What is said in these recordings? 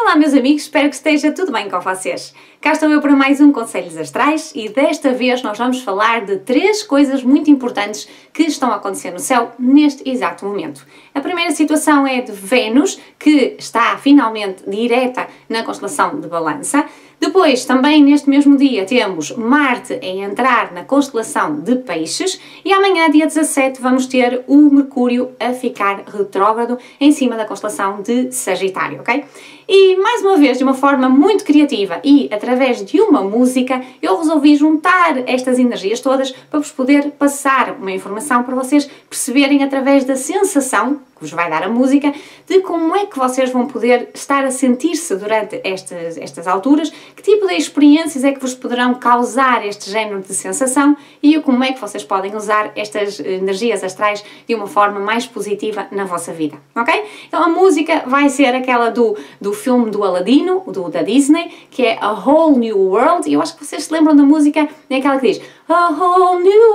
Olá meus amigos, espero que esteja tudo bem com vocês. Cá estou eu para mais um Conselhos Astrais e desta vez nós vamos falar de 3 coisas muito importantes que estão a acontecer no céu neste exato momento. A primeira situação é de Vênus, que está finalmente direta na constelação de Balança. Depois, também neste mesmo dia, temos Marte a entrar na constelação de Peixes e amanhã, dia 17, vamos ter o Mercúrio a ficar retrógrado em cima da constelação de Sagitário, ok? E, mais uma vez, de uma forma muito criativa e através de uma música, eu resolvi juntar estas energias todas para vos poder passar uma informação para vocês perceberem através da sensação que vos vai dar a música, de como é que vocês vão poder estar a sentir-se durante estas alturas, que tipo de experiências é que vos poderão causar este género de sensação e como é que vocês podem usar estas energias astrais de uma forma mais positiva na vossa vida, ok? Então a música vai ser aquela do filme do Aladino, da Disney, que é A Whole New World, e eu acho que vocês se lembram da música, é aquela que diz A Whole New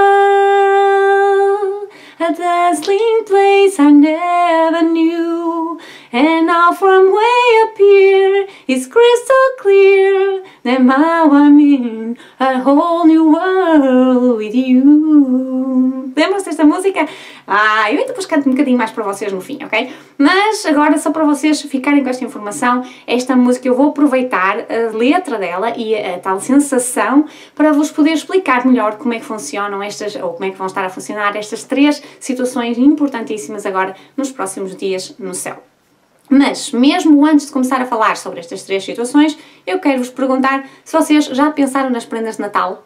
World, a dazzling place I never knew, and now from way up here it's crystal clear that now I'm in a whole new world with you. Lembram-se desta música? Eu depois canto um bocadinho mais para vocês no fim, ok? Mas agora, só para vocês ficarem com esta informação, esta música eu vou aproveitar a letra dela e a tal sensação para vos poder explicar melhor como é que funcionam ou como é que vão estar a funcionar estas 3 situações importantíssimas agora nos próximos dias no céu. Mas, mesmo antes de começar a falar sobre estas 3 situações, eu quero vos perguntar se vocês já pensaram nas prendas de Natal.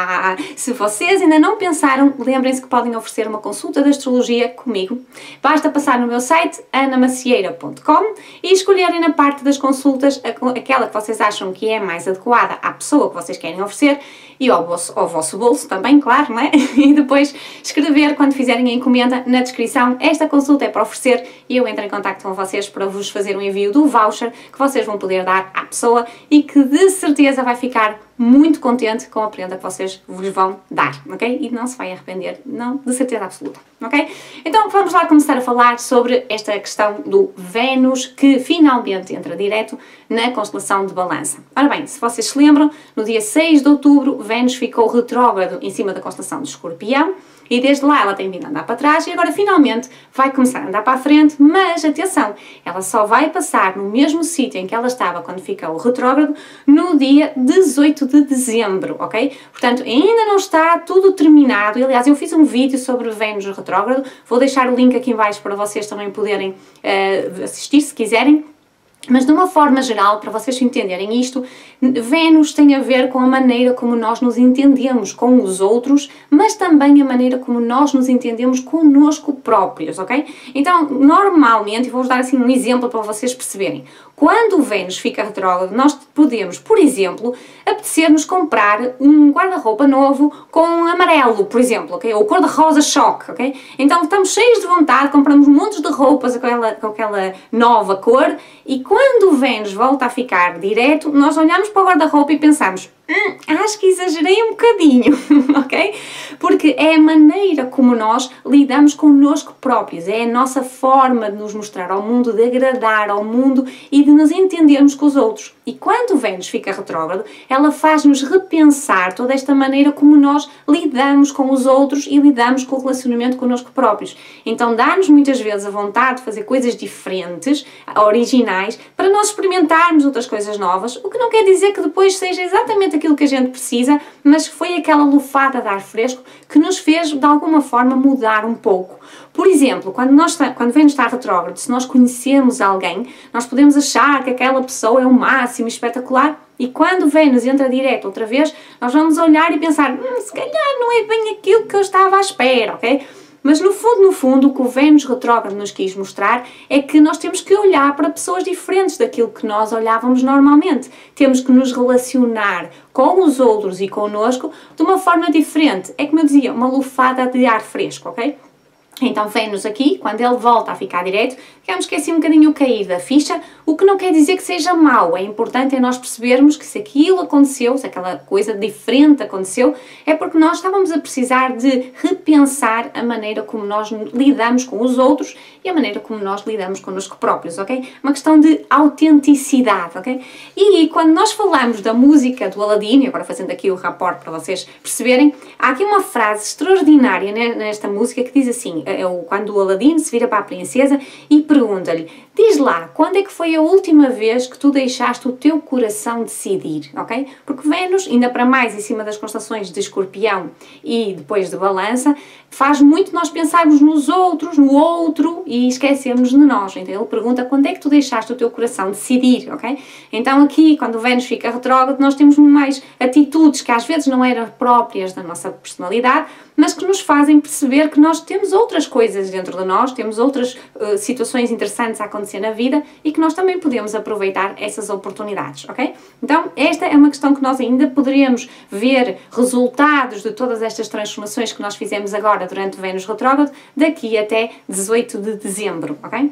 Se vocês ainda não pensaram, lembrem-se que podem oferecer uma consulta de astrologia comigo. Basta passar no meu site, anamacieira.com, e escolherem na parte das consultas aquela que vocês acham que é mais adequada à pessoa que vocês querem oferecer e ao vosso bolso também, claro, não é? E depois escrever, quando fizerem a encomenda, na descrição, esta consulta é para oferecer e eu entro em contacto com vocês para vos fazer um envio do voucher que vocês vão poder dar à pessoa e que de certeza vai ficar muito contente com a prenda que vocês vos vão dar, ok? E não se vai arrepender, não, de certeza absoluta, ok? Então vamos lá começar a falar sobre esta questão do Vênus, que finalmente entra direto na constelação de Balança. Ora bem, se vocês se lembram, no dia 6 de outubro, Vênus ficou retrógrado em cima da constelação de Escorpião, e desde lá ela tem vindo a andar para trás e agora finalmente vai começar a andar para a frente, mas atenção, ela só vai passar no mesmo sítio em que ela estava quando ficou retrógrado no dia 18 de dezembro, ok? Portanto, ainda não está tudo terminado. Aliás, eu fiz um vídeo sobre Vênus retrógrado, vou deixar o link aqui em baixo para vocês também poderem assistir se quiserem. Mas de uma forma geral, para vocês entenderem isto, Vênus tem a ver com a maneira como nós nos entendemos com os outros, mas também a maneira como nós nos entendemos connosco próprios, ok? Então, normalmente, e vou-vos dar assim um exemplo para vocês perceberem, quando o Vênus fica retrógrado, nós podemos, por exemplo, apetecer-nos comprar um guarda-roupa novo com amarelo, por exemplo, ok? Ou cor-de-rosa choque, ok? Então estamos cheios de vontade, compramos montes de roupas com aquela nova cor e quando o Vênus volta a ficar direto, nós olhamos para o guarda-roupa e pensamos acho que exagerei um bocadinho, ok? Porque é a maneira como nós lidamos connosco próprios, é a nossa forma de nos mostrar ao mundo, de agradar ao mundo e de nos entendermos com os outros. E quando o Vênus fica retrógrado, ela faz-nos repensar toda esta maneira como nós lidamos com os outros e lidamos com o relacionamento connosco próprios. Então dá-nos muitas vezes a vontade de fazer coisas diferentes, originais, para nós experimentarmos outras coisas novas, o que não quer dizer que depois seja exatamente aquilo que a gente precisa, mas foi aquela lufada de ar fresco que nos fez, de alguma forma, mudar um pouco. Por exemplo, quando Vênus está retrógrado, se nós conhecemos alguém, nós podemos achar que aquela pessoa é o máximo, espetacular, e quando Vênus entra direto outra vez, nós vamos olhar e pensar, se calhar não é bem aquilo que eu estava à espera, ok? Mas no fundo, o que o Vênus retrógrado nos quis mostrar é que nós temos que olhar para pessoas diferentes daquilo que nós olhávamos normalmente. Temos que nos relacionar com os outros e connosco de uma forma diferente. É como eu dizia, uma lufada de ar fresco, ok? Então Vênus aqui, quando ele volta a ficar direto, digamos que é assim um bocadinho o cair da ficha, O que não quer dizer que seja mau, é importante nós percebermos que se aquilo aconteceu, se aquela coisa diferente aconteceu, é porque nós estávamos a precisar de repensar a maneira como nós lidamos com os outros e a maneira como nós lidamos connosco próprios, ok? Uma questão de autenticidade, ok? E quando nós falamos da música do Aladdin, agora fazendo aqui o rapport para vocês perceberem, há aqui uma frase extraordinária nesta música que diz assim, quando o Aladdin se vira para a princesa e pergunta-lhe, diz lá, quando é que foi a última vez que tu deixaste o teu coração decidir, ok? Porque Vênus, ainda para mais em cima das constelações de Escorpião e depois de Balança, faz muito nós pensarmos nos outros, no outro e esquecemos de nós. Então ele pergunta quando é que tu deixaste o teu coração decidir, ok? Então aqui, quando o Vênus fica retrógrado, nós temos mais atitudes que às vezes não eram próprias da nossa personalidade, mas que nos fazem perceber que nós temos outras coisas dentro de nós, temos outras situações interessantes a acontecer na vida e que nós também podemos aproveitar essas oportunidades, ok? Então esta é uma questão que nós ainda poderemos ver resultados de todas estas transformações que nós fizemos agora durante o Vênus retrógrado daqui até 18 de dezembro, ok?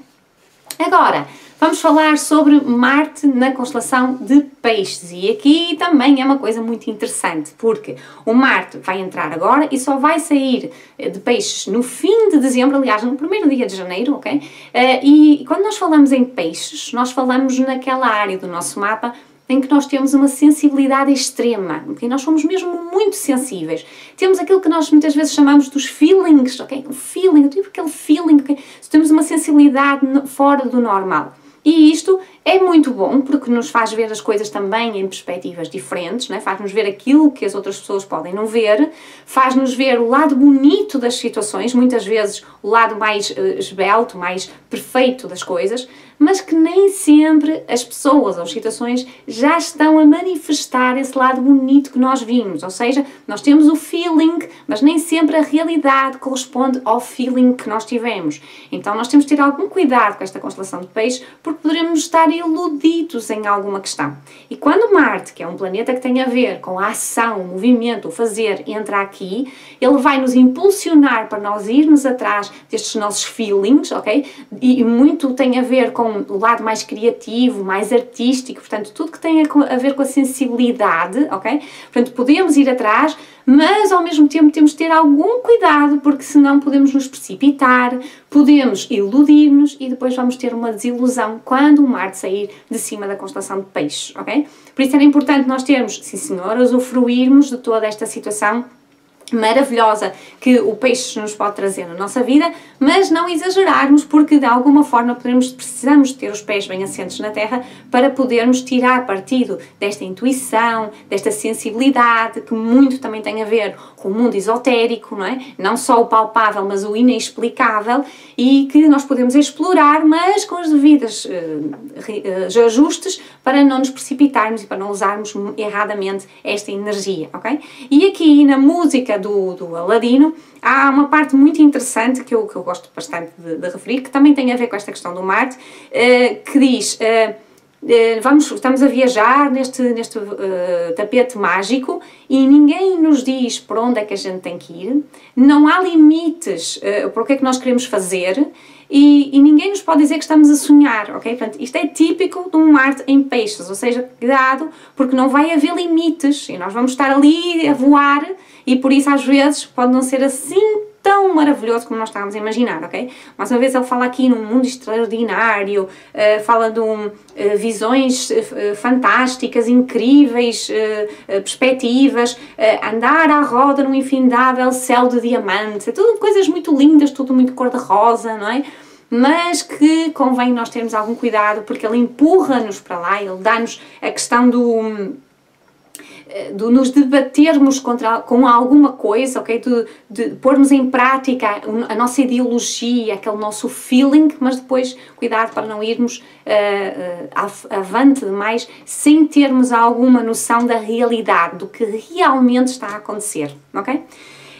Agora, vamos falar sobre Marte na constelação de Peixes e aqui também é uma coisa muito interessante porque o Marte vai entrar agora e só vai sair de Peixes no fim de dezembro, aliás no primeiro dia de janeiro, ok? E quando nós falamos em Peixes, nós falamos naquela área do nosso mapa em que nós temos uma sensibilidade extrema, ok? Nós somos mesmo muito sensíveis. Temos aquilo que nós muitas vezes chamamos dos feelings, ok? O feeling, eu tive aquele feeling, ok? Temos uma sensibilidade fora do normal. E isto é muito bom porque nos faz ver as coisas também em perspectivas diferentes, não é? Faz-nos ver aquilo que as outras pessoas podem não ver, faz-nos ver o lado bonito das situações, muitas vezes o lado mais esbelto, mais perfeito das coisas, mas que nem sempre as pessoas ou as situações já estão a manifestar esse lado bonito que nós vimos, ou seja, nós temos o feeling, mas nem sempre a realidade corresponde ao feeling que nós tivemos. Então nós temos de ter algum cuidado com esta constelação de Peixes, porque poderemos estar iludidos em alguma questão. E quando Marte, que é um planeta que tem a ver com a ação, o movimento, o fazer, entra aqui, ele vai nos impulsionar para nós irmos atrás destes nossos feelings, ok? E muito tem a ver com o lado mais criativo, mais artístico, portanto, tudo que tem a ver com a sensibilidade, ok? Portanto, podemos ir atrás, mas ao mesmo tempo temos de ter algum cuidado, porque senão podemos nos precipitar, podemos iludir-nos e depois vamos ter uma desilusão quando o Marte sair de cima da constelação de Peixes, ok? Por isso era importante nós termos, sim senhor, usufruirmos de toda esta situação maravilhosa que o peixe nos pode trazer na nossa vida, mas não exagerarmos porque de alguma forma precisamos ter os pés bem assentos na terra para podermos tirar partido desta intuição, desta sensibilidade que muito também tem a ver com o mundo esotérico, não é? Não só o palpável, mas o inexplicável e que nós podemos explorar, mas com os devidos ajustes para não nos precipitarmos e para não usarmos erradamente esta energia, ok? E aqui na música do Aladino, há uma parte muito interessante que eu gosto bastante de referir, que também tem a ver com esta questão do Marte, que diz, estamos a viajar neste tapete mágico e ninguém nos diz para onde é que a gente tem que ir, não há limites para o que é que nós queremos fazer, e ninguém nos pode dizer que estamos a sonhar, ok? Portanto, isto é típico de um Marte em Peixes, ou seja, cuidado, porque não vai haver limites e nós vamos estar ali a voar e por isso às vezes pode não ser assim tão maravilhoso como nós estávamos a imaginar, ok? Mais uma vez ele fala aqui num mundo extraordinário, fala de visões fantásticas, incríveis, perspectivas, andar à roda num infindável céu de diamante, tudo coisas muito lindas, tudo muito cor-de-rosa, não é? Mas que convém nós termos algum cuidado porque ele empurra-nos para lá, ele dá-nos a questão de nos debatermos com alguma coisa, ok? De pormos em prática a nossa ideologia, aquele nosso feeling, mas depois cuidado para não irmos avante demais sem termos alguma noção da realidade, do que realmente está a acontecer, ok?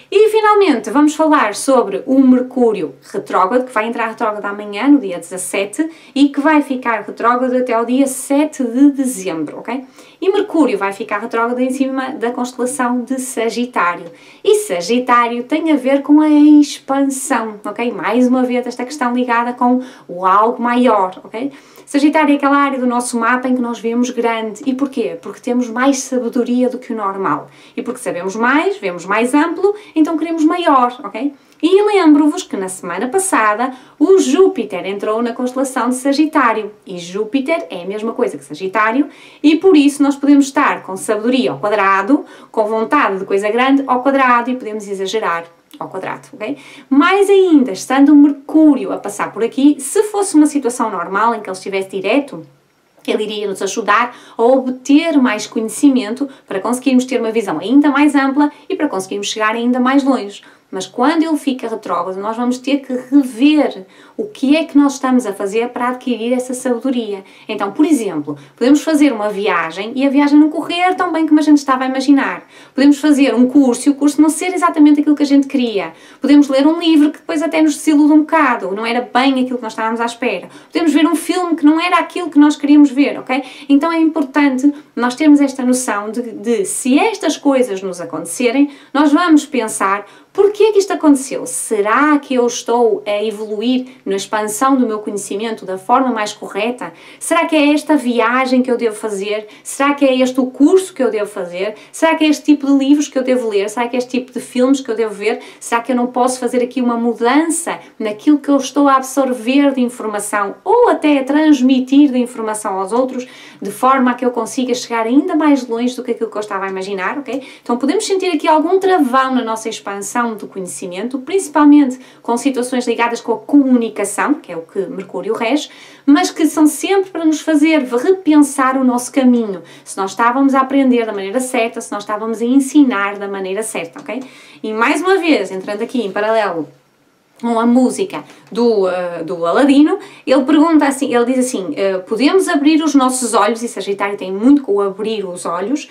E finalmente vamos falar sobre o Mercúrio retrógrado, que vai entrar retrógrado amanhã, no dia 17, e que vai ficar retrógrado até ao dia 7 de dezembro, ok? E Mercúrio vai ficar retrógrado em cima da constelação de Sagitário. E Sagitário tem a ver com a expansão, ok? Mais uma vez esta questão ligada com o algo maior, ok? Sagitário é aquela área do nosso mapa em que nós vemos grande. E porquê? Porque temos mais sabedoria do que o normal. E porque sabemos mais, vemos mais amplo, então queremos maior, ok? E lembro-vos que na semana passada o Júpiter entrou na constelação de Sagitário. E Júpiter é a mesma coisa que Sagitário e por isso nós podemos estar com sabedoria ao quadrado, com vontade de coisa grande ao quadrado e podemos exagerar ao quadrado, ok? Mais ainda, estando o Mercúrio a passar por aqui, se fosse uma situação normal em que ele estivesse direto, ele iria nos ajudar a obter mais conhecimento para conseguirmos ter uma visão ainda mais ampla e para conseguirmos chegar ainda mais longe. Mas quando ele fica retrógrado, nós vamos ter que rever o que é que nós estamos a fazer para adquirir essa sabedoria. Então, por exemplo, podemos fazer uma viagem e a viagem não correr tão bem como a gente estava a imaginar. Podemos fazer um curso e o curso não ser exatamente aquilo que a gente queria. Podemos ler um livro que depois até nos desilude um bocado, não era bem aquilo que nós estávamos à espera. Podemos ver um filme que não era aquilo que nós queríamos ver, ok? Então é importante nós termos esta noção de se estas coisas nos acontecerem, nós vamos pensar: porquê é que isto aconteceu? Será que eu estou a evoluir na expansão do meu conhecimento da forma mais correta? Será que é esta viagem que eu devo fazer? Será que é este o curso que eu devo fazer? Será que é este tipo de livros que eu devo ler? Será que é este tipo de filmes que eu devo ver? Será que eu não posso fazer aqui uma mudança naquilo que eu estou a absorver de informação ou até a transmitir de informação aos outros de forma a que eu consiga chegar ainda mais longe do que aquilo que eu estava a imaginar, ok? Então podemos sentir aqui algum travão na nossa expansão do conhecimento, principalmente com situações ligadas com a comunicação, que é o que Mercúrio rege, mas que são sempre para nos fazer repensar o nosso caminho, se nós estávamos a aprender da maneira certa, se nós estávamos a ensinar da maneira certa, ok? E mais uma vez, entrando aqui em paralelo com a música do Aladino, ele pergunta assim, ele diz assim: podemos abrir os nossos olhos, e Sagitário tem muito com o abrir os olhos,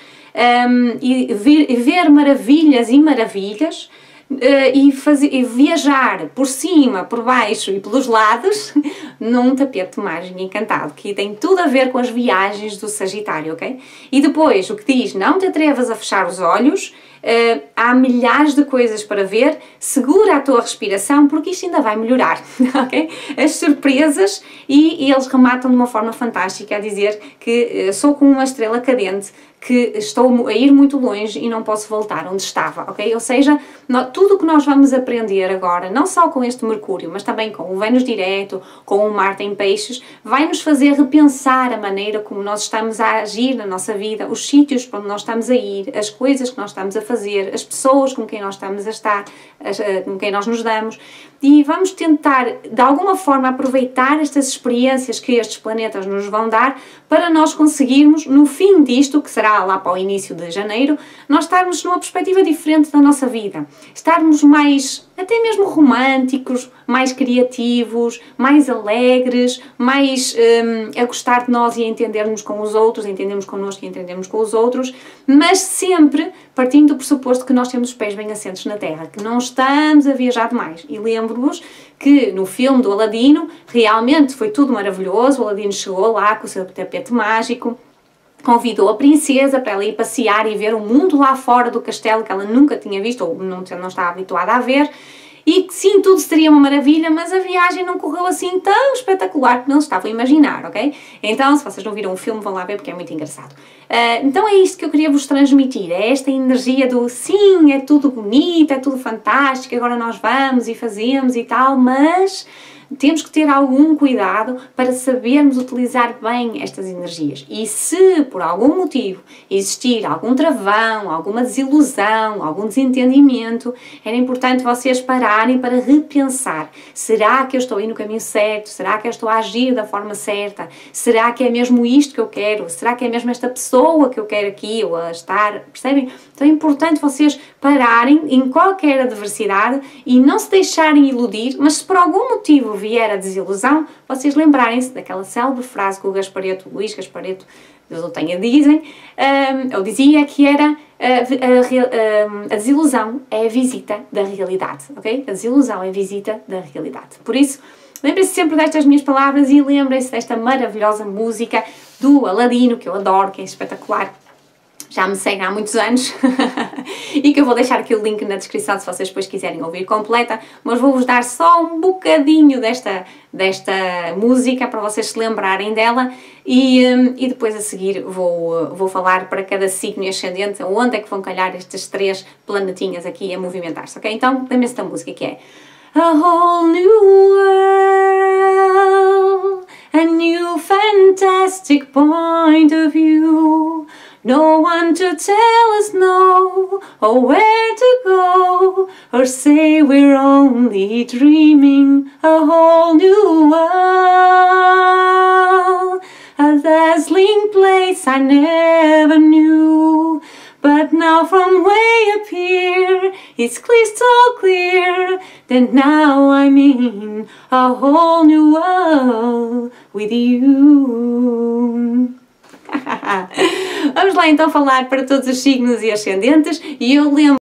e ver maravilhas e maravilhas, e viajar por cima, por baixo e pelos lados num tapete mágico encantado, que tem tudo a ver com as viagens do Sagitário, ok? E depois o que diz: não te atrevas a fechar os olhos, há milhares de coisas para ver, segura a tua respiração porque isto ainda vai melhorar, ok? As surpresas, e eles rematam de uma forma fantástica a dizer que sou como uma estrela cadente, que estou a ir muito longe e não posso voltar onde estava, ok? Ou seja, tudo o que nós vamos aprender agora, não só com este Mercúrio, mas também com o Vênus direto, com o Marte em Peixes, vai nos fazer repensar a maneira como nós estamos a agir na nossa vida, os sítios para onde nós estamos a ir, as coisas que nós estamos a fazer, as pessoas com quem nós estamos a estar, com quem nós nos damos, e vamos tentar, de alguma forma, aproveitar estas experiências que estes planetas nos vão dar para nós conseguirmos, no fim disto, que será lá para o início de janeiro, nós estarmos numa perspectiva diferente da nossa vida. Estarmos mais, até mesmo românticos, mais criativos, mais alegres, mais a gostar de nós e a entendermos com os outros, a entendermos connosco e a entendermos com os outros, mas sempre partindo do pressuposto que nós temos os pés bem assentos na terra, que não estamos a viajar demais. E lembro-vos que no filme do Aladino realmente foi tudo maravilhoso. O Aladino chegou lá com o seu tapete mágico, convidou a princesa para ela ir passear e ver o mundo lá fora do castelo que ela nunca tinha visto ou não estava habituada a ver. E que sim, tudo seria uma maravilha, mas a viagem não correu assim tão espetacular como eles estavam a imaginar, ok? Então, se vocês não viram o filme, vão lá ver porque é muito engraçado. Então é isto que eu queria vos transmitir, é esta energia do sim, é tudo bonito, é tudo fantástico, agora nós vamos e fazemos e tal, mas temos que ter algum cuidado para sabermos utilizar bem estas energias. E se por algum motivo existir algum travão, alguma desilusão, algum desentendimento, era importante vocês pararem para repensar. Será que eu estou aí no caminho certo? Será que eu estou a agir da forma certa? Será que é mesmo isto que eu quero? Será que é mesmo esta pessoa que eu quero aqui ou a estar? Percebem? Então é importante vocês pararem em qualquer adversidade e não se deixarem iludir, mas se por algum motivo vier a desilusão, vocês lembrarem-se daquela célebre frase que o Gaspareto, Luís Gaspareto, Deus o tenha, ou dizia que era a desilusão é a visita da realidade, ok? A desilusão é a visita da realidade. Por isso, lembrem-se sempre destas minhas palavras e lembrem-se desta maravilhosa música do Aladino, que eu adoro, que é espetacular. Já me seguem há muitos anos e que eu vou deixar aqui o link na descrição se vocês depois quiserem ouvir completa, mas vou-vos dar só um bocadinho desta música para vocês se lembrarem dela e depois a seguir vou falar para cada signo e ascendente onde é que vão calhar estas 3 planetinhas aqui a movimentar-se, ok? Então lembrem-se da música que é A whole new world, a new fantastic point of view. No one to tell us no, or where to go, or say we're only dreaming. A whole new world, a dazzling place I never knew. But now from way up here, it's crystal clear that now I'm in a whole new world with you. Vamos lá então falar para todos os signos e ascendentes e eu lembro